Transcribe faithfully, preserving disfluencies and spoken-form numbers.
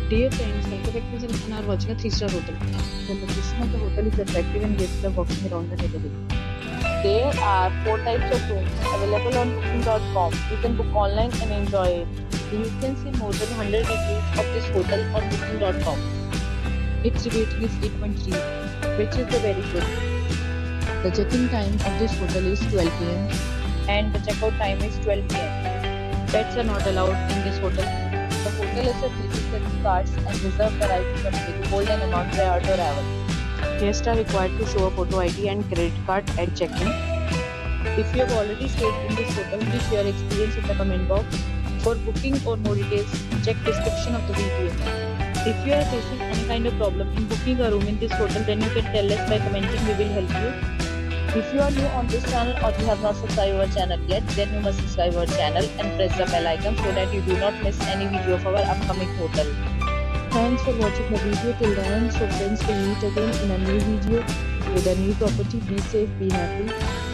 Dear friends, welcome back to the channel and are watching a three star hotel. The location of the hotel is attractive and guests love walking around the neighborhood. There are four types of rooms available on booking dot com. You can book online and enjoy it. You can see more than one hundred reviews of this hotel on booking dot com. Its rating is eight point three, which is the very good. The check-in time of this hotel is twelve p m And the checkout time is twelve p m Pets are not allowed in this hotel. The hotel accepts credit credit cards and reserves the right to continue to hold an amount prior to arrival. Guests are required to show a photo I D and credit card at check-in. If you have already stayed in this hotel, please share your experience in the comment box. For booking or more details, check description of the video. If you are facing any kind of problem in booking a room in this hotel, then you can tell us by commenting. We will help you. If you are new on this channel or you have not subscribed our channel yet, then you must subscribe our channel and press the bell icon so that you do not miss any video of our upcoming hotel. Thanks for watching the video till the end. So friends, will meet again in a new video with a new property. Be safe, be happy.